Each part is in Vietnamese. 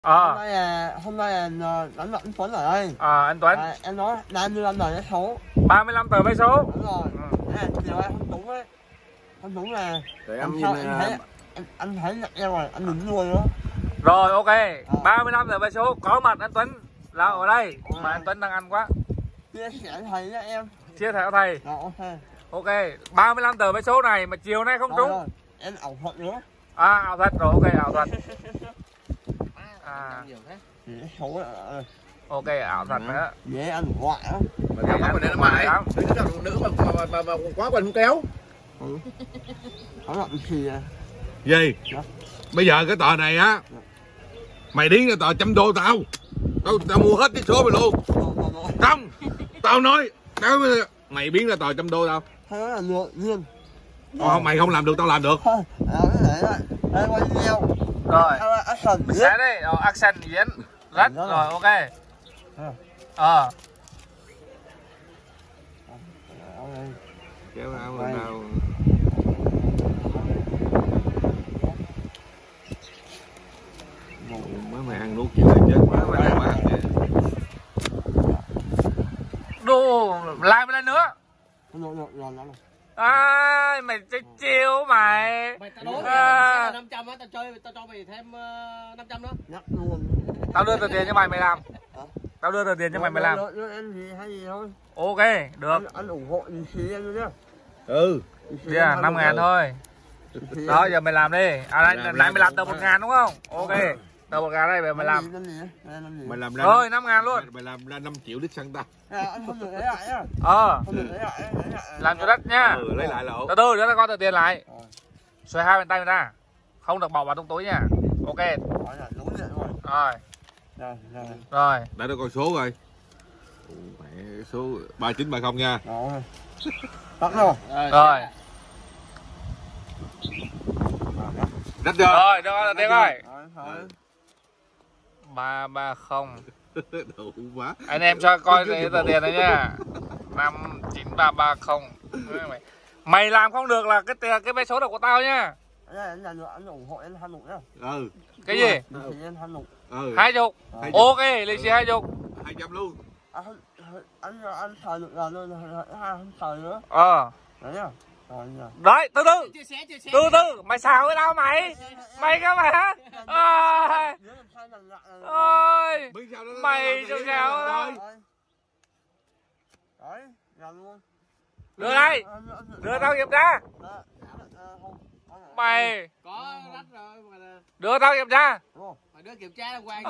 Hôm nay là đánh mặt anh Tuấn ở đây. Anh Tuấn. Em nói 35 tờ vé số. 35 tờ vé số. Đúng rồi. Chiều em không đúng ấy. Không đúng là anh thấy nhận em rồi, anh đừng luôn đó. Rồi ok. 35 tờ vé số có mặt anh Tuấn là ở đây. Mà anh Tuấn đang ăn quá. Chia sẻ thầy nhá em. Chia sẻ thầy. Rồi ok. Ok, 35 tờ vé số này mà chiều nay không trúng. Rồi. Em ảo thuật nữa. Ảo thuật rồi, ok ảo thuật. Ok ảo thuật nữa. Dễ ăn ngoại á. Mà theo mắt mình đến ngoài lắm. Nữ mà quá quần không kéo. Không làm gì à. Gì? Bây giờ cái tờ này á, mày điên là tờ 100 đô tao mua hết cái số mày luôn. Không, tao nói mày biến ra tờ 100 đô tao. Thôi đó là nhiên. Mày không làm được, tao làm được. Đây quay video. Rồi. Sẽ đây, action diễn. Rất rồi, ok. Kéo áo lên nào. Mấy mày ăn nuốt chuyện này chết quá, mày ăn quá. Đù, lại một lần nữa. Mày chơi chiêu mày. Tao đố mày 500 á, tao cho mày thêm 500 nữa. Nhắc luôn. Tao đưa tờ tiền cho mày làm. Tao đưa tờ tiền cho mày làm. Em gì hay gì thôi. Ok, được. Anh ủng hộ gì em nhá. Yeah, 5.000 thôi. Đó giờ mày làm đi. Nãy mày làm tờ 1.000 đúng không? Ok. Tờ 1.000 đây mày làm. Mày làm ra. Thôi 5.000 luôn. Mày làm ra 5 triệu đích xăng tao. Anh không được lấy lại nhá. Làm cho đất nhá. Lấy lại lỗ. Từ từ, cho con tờ tiền lại. Xoay hai bàn tay ra. Không được bỏ vào trong túi nha. Ok. Rồi. Rồi. Đã được con số rồi. Mẹ số 3930 nha. Tắt rồi. Rồi. Đắt chưa? Rồi, được rồi, tiền rồi. 330. Đủ quá. Anh em cho coi cái tờ tiền này nha. 59330. Mày làm không được là cái vé số được của tao nhá. Anh ủng hộ em 20 nhá. Cái gì? Em 20. 20. Ok, lì xì 20. 200 luôn. Anh xài được là anh xài nữa. Đấy nhá. Đấy, từ từ, mày xào với tao mày cái mày hả? Ôi, mày cho kéo đó. Đấy, làm luôn. Đưa đây, đưa tao kiểm tra. Mày Có rách rồi mà. đưa tao kiểm tra. Mày đưa kiểm tra đàng hoàng.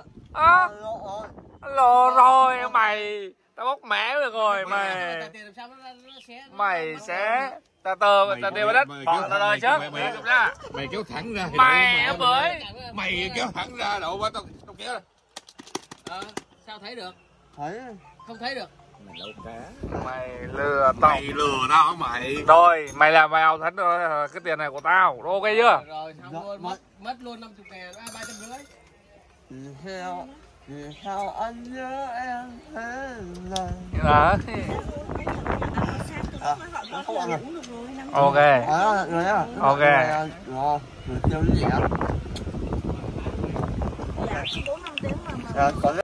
Lồ rồi mày, tao bóc mẻ rồi mày. Mày sẽ tờ tiền vào đất, bỏ tờ đời trước. Mày kéo thẳng ra. Mày bưởi. Mày kéo thẳng ra độ quá tao kéo ra. Sao thấy được? Thấy. Không thấy được. Mày lừa tao. Mày lừa tao hả mày? Rồi, mày làm mày ao thánh rồi, cái tiền này của tao. Ok chưa? Rồi, xong luôn, mất luôn 50.000, 350. Vì sao anh nhớ em thế này. Ok. Rồi nhá. Ok. Rồi, tiêu gì ạ? Dạ,